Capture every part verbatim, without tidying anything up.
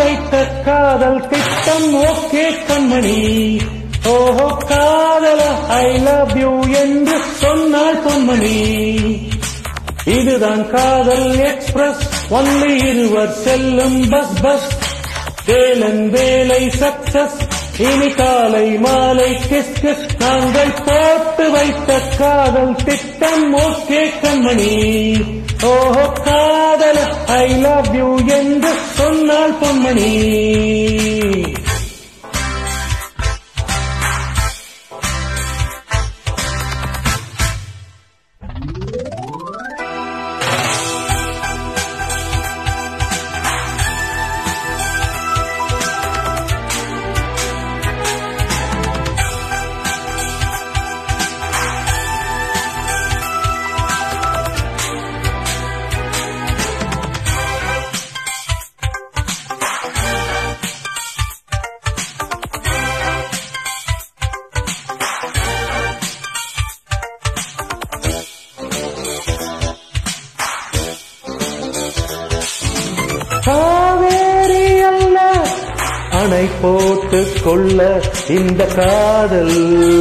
வைத்த காதல் திட்டம் ஓகே கண்மணி. ஓஹோ காதல ஐ லவ் யூ என்று சொன்னாள் பொன்மணி. இதுதான் காதல் எக்ஸ்பிரஸ், ஒன்லி இருவர் செல்லும் பஸ் பஸ். வேலன் வேலை சக்சஸ், இனி காலை மாலை கிஸ் கிஸ். நாங்கள் போட்டு வைத்த காதல் திட்டம் ஓகே கண்மணி. ஓஹோ காதல ஐ லவ் யூ என்று சொன்னாள் பொன்மணி. காவேரி அல்ல அணை போட்டு கொள்ள இந்த காதல்,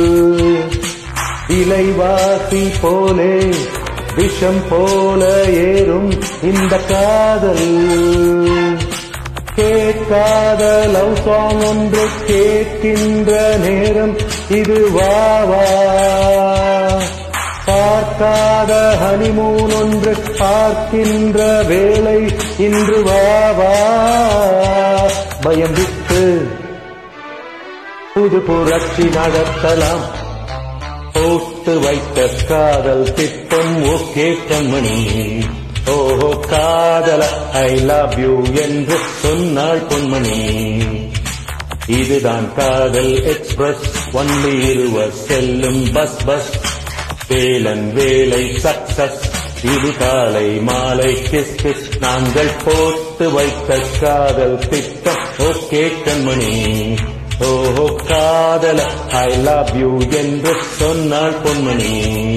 இலைவாசி போலே விஷம் போல ஏறும் இந்த காதல். கேட்காத லவ் சாங் ஒன்று கேட்கின்ற நேரம் இது வாவா. பார்க்காத ஹனிமூன் ஒன்று பார்க்கின்ற வேளை இன்று வாவா. பயம் விட்டு புது புரட்சி நடத்தலாம், போட்டு வைத்த காதல் திட்டம் ஓகே கண்மணி. ஓஹோ காதல ஐ லவ் யூ என்று சொன்னாள் பொன்மணி. இதுதான் காதல் எக்ஸ்பிரஸ், ஒன்லி இருவர் செல்லும் பஸ் பஸ். வேலன் வேலை சக்சஸ், இது காலை மாலை கிஸ் கிஸ். நாங்கள் போட்டு வைத்த காதல் திட்டம் ஓகே கண்மணி. ஓஹோ காதல ஐ லவ் யூ என்று சொன்னாள் பொன்மணி.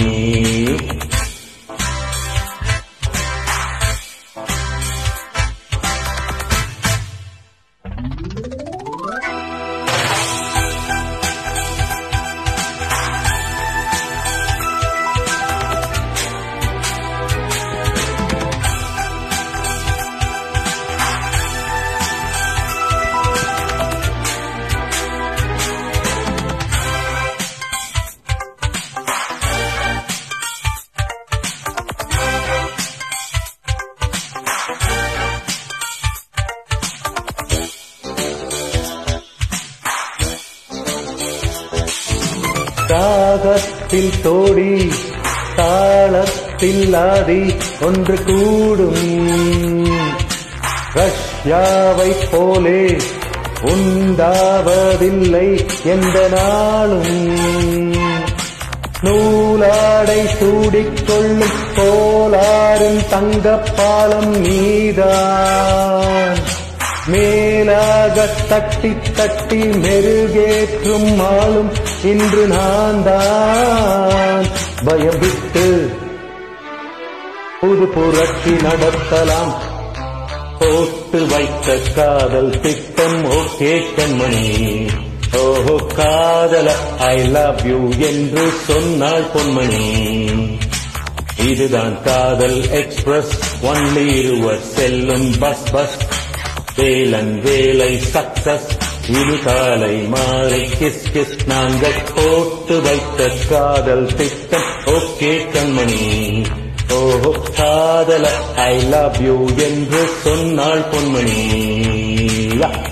தாகத்தில் தோடி தாளத்தில் ஆடி ஒன்று கூடும். ரஷ்யாவை போலே உண்டாவதில்லை எந்த நாளும். நூலாடை சூடிக்கொள்ளும் கோளாரின் தங்கப்பாலம் நீதான். மேலாக தட்டி தட்டி மெருகேற்றும் ஆளும் இன்று நான் தான். பயம் விட்டு புது புரட்சி நடத்தலாம், போட்டு வைத்த காதல் திட்டம் ஓகே கண்மணி. ஓஹோ காதல ஐ லவ் யூ என்று சொன்னாள் பொன்மணி. இதுதான் காதல் எக்ஸ்பிரஸ், ஒன்லி இருவர் செல்லும் பஸ் பஸ். வேலன் வேலை சக்சஸ், இது காலை மாலை கிஸ் கிஸ். நாங்கள் போட்டு வைத்த காதல் திட்டம் ஓகே கண்மணி. ஓஹோ காதல ஐ லவ் யூ என்று சொன்னாள் பொன்மணி.